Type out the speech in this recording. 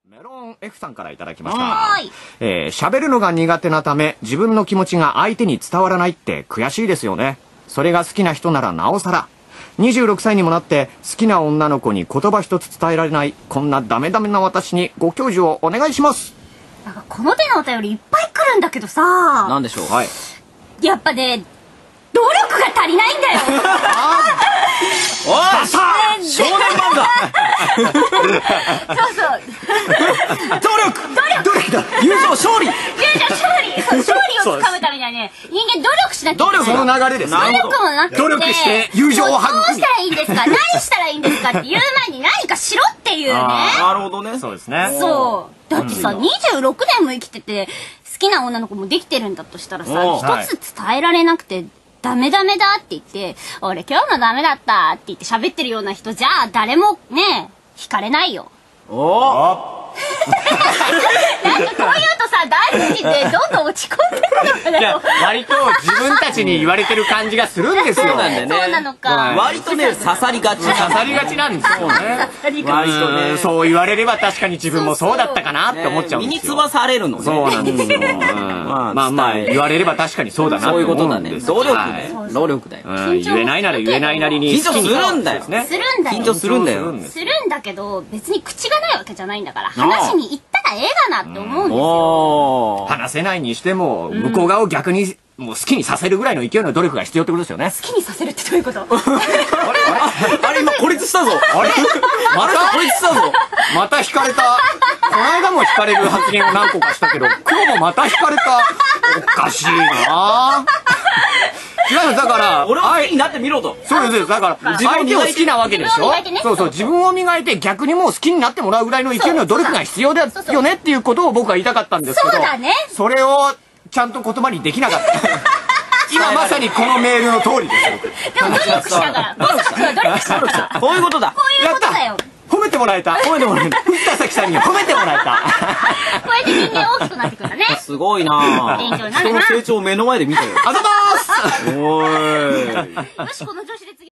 メロン F さんからいただきました。喋るのが苦手なため自分の気持ちが相手に伝わらないって悔しいですよね。それが好きな人ならなおさら。26歳にもなって好きな女の子に言葉一つ伝えられないこんなダメダメな私にご教授をお願いします。 なんかこの手のお便りいっぱい来るんだけどさ、 なんでしょう。 はい。 やっぱね、努力が足りないんだよ。 おい、少年漫画。 そうそう。 努力だ。友情勝利。 勝利をつかむためにはね、人間努力しなきゃいけない。 その流れです。 努力もなくて、 努力して友情を育む。 どうしたらいいんですか、何したらいいんですかって言う前に何かしろっていうね。 なるほどね。 そうですね。 そう。だってさ、26年も生きてて好きな女の子もできてるんだとしたらさ、一つ伝えられなくてダメダメだって言って、俺今日もダメだったって言って喋ってるような人じゃあ誰もね、惹かれないよ。なんかこう言うとさ、大好きってどんどん落ち込んでるのかな。 いや、割と自分たちに言われてる感じがするんですよ。 そうなんだよね。 そうなのか。 割とね、刺さりがち。 刺さりがちなんですよね。割とね、そう言われれば確かに自分もそうだったかなって思っちゃうんですよ。 身につまされるのね。そうなんですよ。 まあ言われれば確かにそうだなって思うんです。 そういうことだね。努力だよ。 言えないなら言えないなりに緊張するんだよ。 するんだよ。 緊張するんだよ。 するんだけど、別に口がないわけじゃないんだから、話に行ったらええがなって思うんですよ。 話せないにしても、向こう側を逆にもう好きにさせるぐらいの勢いの努力が必要ってことですよね。 好きにさせるってどういうこと？ あれ今孤立したぞ。 あれまた孤立したぞ。 また引かれた。この間も引かれる発言を何個かしたけど、今日もまた引かれた。おかしいな。違う、だから俺を好きになってみろと。 そうです。だから相手を好きなわけでしょ。そうそう、自分を磨いて逆にもう好きになってもらうぐらいの勢いの努力が必要だよねっていうことを僕は言いたかったんですけど、 そうだね。 それをちゃんと言葉にできなかった。今まさにこのメールの通りです。 でも努力したから。努力したから。 こういうことだ。 こういうことだよ。 褒めてもらえた。 褒めてもらえた。 藤田咲さんに褒めてもらえた。 こうやって人間大きくなってくるんだね。 すごいな。 勉強になるな。 人の成長を目の前で見たよ。 あざまーす。 おーい。 よし、この女子